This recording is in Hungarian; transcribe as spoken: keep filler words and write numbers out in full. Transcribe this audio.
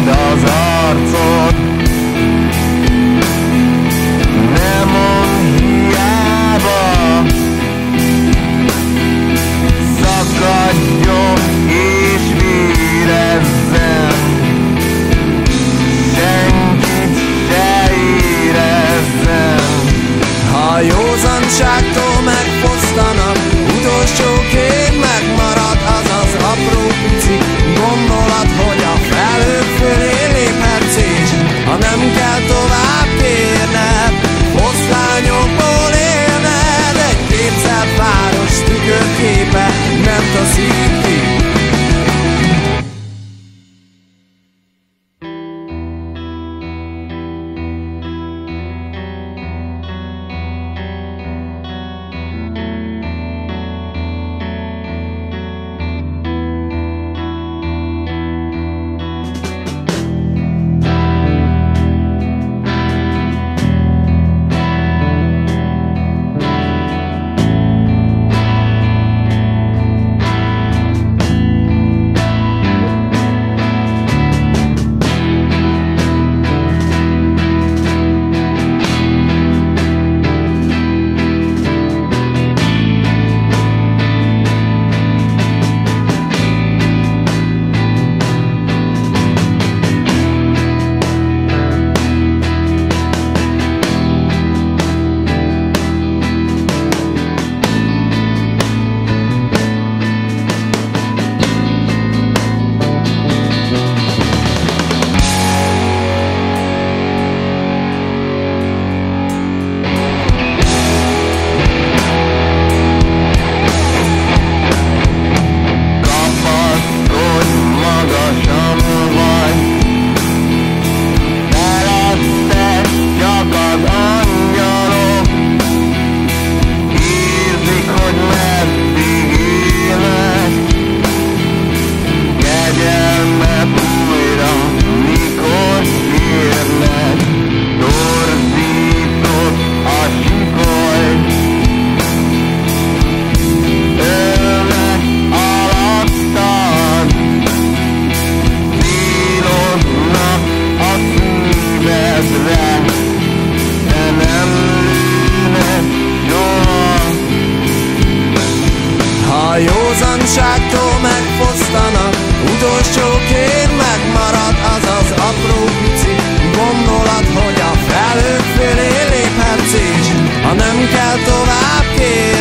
Fényed az arcod, nem mond hiába. Szakadjon és vérezzen, senkit se érezzen. Ha józanságtól megfosztanak, utolsóként megmarad az az apró pici gondolat, hogy a felhők fölé léphetsz, és ha nem kell tovább kérned, foszlányokból élned. Egy képzelt város tükörképe nem taszít ki. Ha józanságtól megfosztanak, utolsóként megmarad az az apró pici gondolat, hogy a felhők fölé léphetsz, és ha nem kell tovább kérni,